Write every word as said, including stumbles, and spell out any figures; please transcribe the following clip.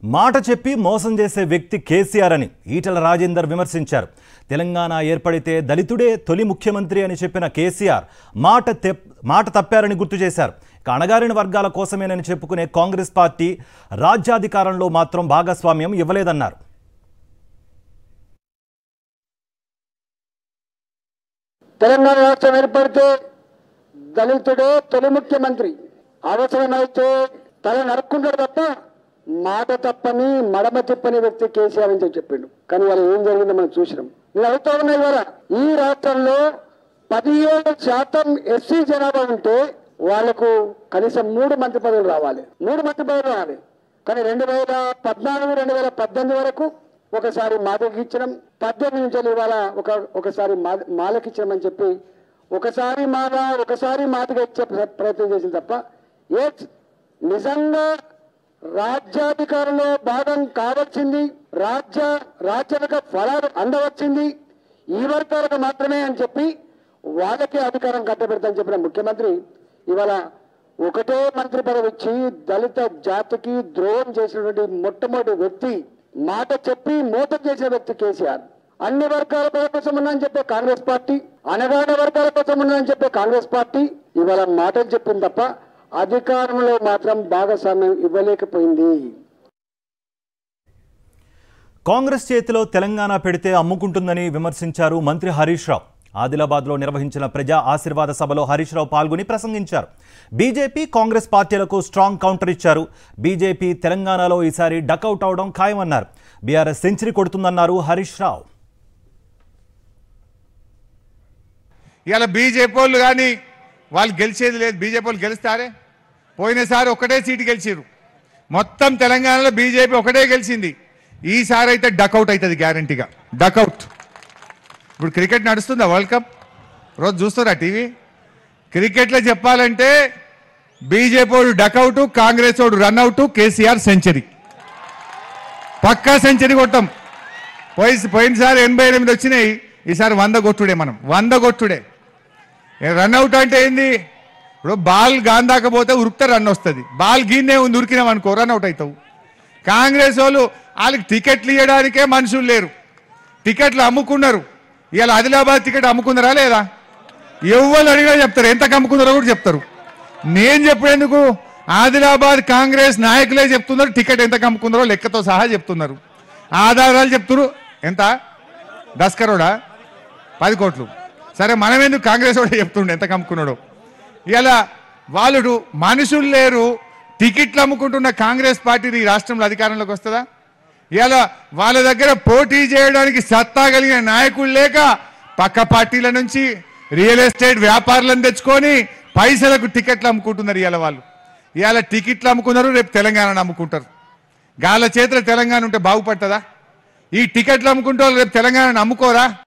మాట చెప్పి మోసం చేసే వ్యక్తి కేసీఆర్ అని ఈటల రాజేందర్ విమర్శించారు. తెలంగాణ ఏర్పడితే దళితుడే తొలి ముఖ్యమంత్రి అని చెప్పిన కేసీఆర్ మాట మాట తప్పారని గుర్తు చేశారు. అణగారిన వర్గాల కోసమేనని చెప్పుకునే కాంగ్రెస్ పార్టీ రాజ్యాధికారంలో మాత్రం భాగస్వామ్యం ఇవ్వలేదన్నారు. తెలంగాణ రాష్ట్రం ఏర్పడితే దళితుడే తొలి ముఖ్యమంత్రి, అవసరమైతే తల నరుక్కుంటాడు తప్ప మాట తప్పని మడమ తిప్పని వ్యక్తి కేసీఆర్ అని చెప్పిండు. కానీ వాళ్ళు ఏం జరిగిందో మనం చూసినాం. నేను అవుతా ఉన్నాయి ద్వారా ఈ రాష్ట్రంలో పదిహేడు శాతం ఎస్సీ జనాభా ఉంటే వాళ్లకు కనీసం మూడు మంత్రి పదవులు రావాలి, మూడు మంత్రి పదవులు రావాలి. కానీ రెండు వేల పద్నాలుగు రెండు వేల పద్దెనిమిది వరకు ఒకసారి మాటకి ఇచ్చడం, పద్దెనిమిది నుంచి ఇవాళ ఒక ఒకసారి మాలకి ఇచ్చడం చెప్పి ఒకసారి మాల ఒకసారి మాటగా ఇచ్చే ప్రయత్నం చేసింది తప్ప ఏ నిజంగా రాజ్యాధికారంలో భాగం కావచ్చింది, రాజ్య రాజ్యాంగ ఫలాలు అందవచ్చింది ఈ వర్గాలకు మాత్రమే అని చెప్పి వాళ్ళకే అధికారం కట్టబెడతాని చెప్పిన ముఖ్యమంత్రి ఇవాళ ఒకటే మంత్రి పదవి ఇచ్చి దళిత జాతికి ద్రోహం చేసినటువంటి మొట్టమొదటి వ్యక్తి, మాట చెప్పి మోసం చేసిన వ్యక్తి కేసీఆర్. అన్ని వర్గాల కోసం ఉన్నాయని చెప్పే కాంగ్రెస్ పార్టీ, అనగాన వర్గాల కోసం ఉన్నాయని చెప్పే కాంగ్రెస్ పార్టీ ఇవాళ మాటలు చెప్పింది తప్ప అధికారంలో మాత్రం భాగస్వామ్యం ఇవ్వలేకపోయింది. కాంగ్రెస్ చేతిలో తెలంగాణ పెడితే అమ్ముకుంటుందని విమర్శించారు మంత్రి హరీష్ రావు. ఆదిలాబాద్లో నిర్వహించిన ప్రజా ఆశీర్వాద సభలో హరీష్ రావు పాల్గొని ప్రసంగించారు. బీజేపీ కాంగ్రెస్ పార్టీలకు స్ట్రాంగ్ కౌంటర్ ఇచ్చారు. బీజేపీ తెలంగాణలో ఈసారి డకౌట్ అవడం ఖాయమన్నారు. బీఆర్ఎస్ సెంచరీ కొడుతుందన్నారు హరీష్ రావు. ఇలా బీజేపీ వాళ్ళు కానీ వాళ్ళు గెలిచేది లేదు. బీజేపీ వాళ్ళు గెలుస్తారే, పోయినసారి ఒకటే సీటు గెలిచారు. మొత్తం తెలంగాణలో బీజేపీ ఒకటే గెలిచింది. ఈసారి అయితే డకౌట్ అవుతుంది గ్యారంటీగా, డకౌట్. ఇప్పుడు క్రికెట్ నడుస్తుందా వరల్డ్ కప్? రోజు చూస్తారా టీవీ? క్రికెట్లో చెప్పాలంటే బీజేపీ వాడు డకౌట్, కాంగ్రెస్ వాడు రన్అట్, కేసీఆర్ సెంచరీ, పక్కా సెంచరీ కొట్టాం. పోయి పోయినసారి ఎనభై ఎనిమిది వచ్చినాయి, ఈసారి వంద కొట్టుడే. మనం వంద కొట్టుడే. రన్అట్ అంటే ఏంది? ఇప్పుడు బాల్ గాందాకపోతే ఉరికితే రన్ వస్తుంది, బాల్ గీన్నే ఉంది ఉరికినాం అనుకో రన్అట్ అవుతావు. కాంగ్రెస్ వాళ్ళు వాళ్ళకి టికెట్లు ఇవ్వడానికే మనుషులు లేరు, టికెట్లు అమ్ముకున్నారు. ఇవాళ ఆదిలాబాద్ టికెట్ అమ్ముకున్నారా లేదా? ఎవరు అడిగా చెప్తారు, ఎంత అమ్ముకున్నారో కూడా చెప్తారు. నేను చెప్పేందుకు ఆదిలాబాద్ కాంగ్రెస్ నాయకులే చెప్తున్నారు టికెట్ ఎంత అమ్ముకున్నారో లెక్కతో సహా చెప్తున్నారు, ఆధారాలు చెప్తున్నారు. ఎంత దస్కరోడా? పది కోట్లు. సరే మనం ఎందుకు కాంగ్రెస్ వాడే చెప్తుండే ఎంత అమ్ముకున్నాడో. ఇలా వాళ్ళు మనుషులు లేరు, టికెట్లు అమ్ముకుంటున్న కాంగ్రెస్ పార్టీ ఈ రాష్ట్రంలో అధికారంలోకి వస్తుందా? ఇలా వాళ్ళ దగ్గర పోటీ చేయడానికి సత్తా కలిగిన నాయకులు లేక పక్క పార్టీల నుంచి రియల్ ఎస్టేట్ వ్యాపారులను తెచ్చుకొని పైసలకు టికెట్లు అమ్ముకుంటున్నారు. ఇవాళ వాళ్ళు ఇవాళ టికెట్లు అమ్ముకున్నారు, రేపు తెలంగాణను అమ్ముకుంటారు. గాల చేతుల తెలంగాణ ఉంటే బాగుపడుతుందా? ఈ టికెట్లు అమ్ముకుంటే వాళ్ళు రేపు తెలంగాణను అమ్ముకోరా?